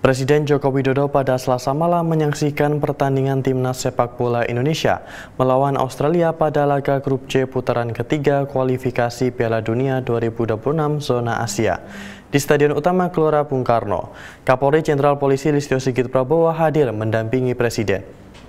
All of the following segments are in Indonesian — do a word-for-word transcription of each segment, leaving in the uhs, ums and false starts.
Presiden Joko Widodo pada Selasa malam menyaksikan pertandingan timnas sepak bola Indonesia melawan Australia pada laga grup C putaran ketiga kualifikasi Piala Dunia dua ribu dua puluh enam zona Asia. Di Stadion Utama Gelora Bung Karno, Kapolri Jenderal Polisi Listio Sigit Prabowo hadir mendampingi Presiden.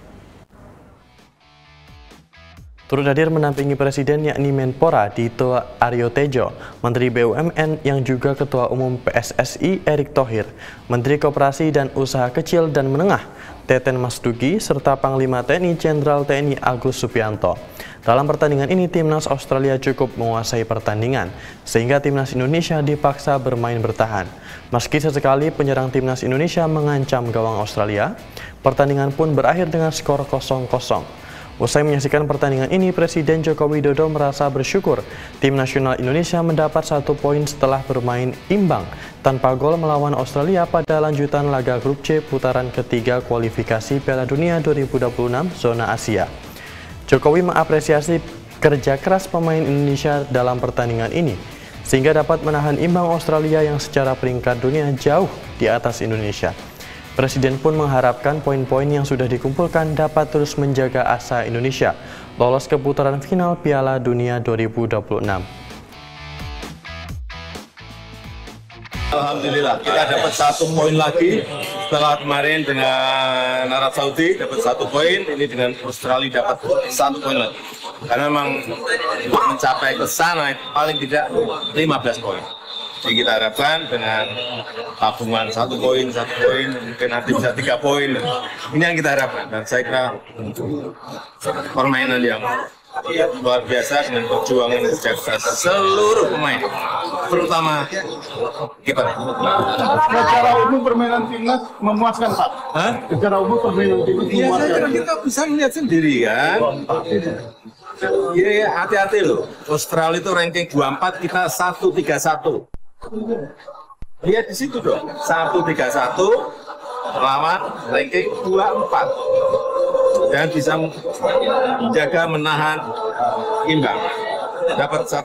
Turut hadir mendampingi Presiden yakni Menpora Dito Aryo Tejo, Menteri B U M N yang juga Ketua Umum P S S I Erick Thohir, Menteri Koperasi dan Usaha Kecil dan Menengah Teten Mas Duki, serta Panglima T N I Jenderal T N I Agus Supianto. Dalam pertandingan ini, timnas Australia cukup menguasai pertandingan, sehingga timnas Indonesia dipaksa bermain bertahan. Meski sesekali penyerang timnas Indonesia mengancam gawang Australia, pertandingan pun berakhir dengan skor kosong kosong. Usai menyaksikan pertandingan ini, Presiden Joko Widodo merasa bersyukur tim nasional Indonesia mendapat satu poin setelah bermain imbang tanpa gol melawan Australia pada lanjutan laga grup C putaran ketiga kualifikasi Piala Dunia dua ribu dua puluh enam zona Asia. Jokowi mengapresiasi kerja keras pemain Indonesia dalam pertandingan ini, sehingga dapat menahan imbang Australia yang secara peringkat dunia jauh di atas Indonesia. Presiden pun mengharapkan poin-poin yang sudah dikumpulkan dapat terus menjaga asa Indonesia lolos ke putaran final Piala Dunia dua ribu dua puluh enam. Alhamdulillah kita dapat satu poin lagi setelah kemarin dengan Arab Saudi dapat satu poin, ini dengan Australia dapat satu poin lagi. Karena memang untuk mencapai ke sana paling tidak lima belas poin. Jadi kita harapkan dengan tabungan satu poin, satu poin, mungkin nanti bisa tiga poin. Ini yang kita harapkan. Dan saya kira permainan yang luar biasa dengan perjuangan kerja keras seluruh pemain, terutama kiper. Secara umum permainan timnas memuaskan, Pak. Hah? Secara umum permainan timnas Iya, memuaskan. saya kira kita bisa melihat sendiri kan. Iya, ya, hati-hati loh. Australia itu ranking dua puluh empat, kita seratus tiga puluh satu. Lihat di situ dong, seratus tiga puluh satu melawan ranking dua puluh empat. Dan bisa menjaga menahan imbang. Dapat satu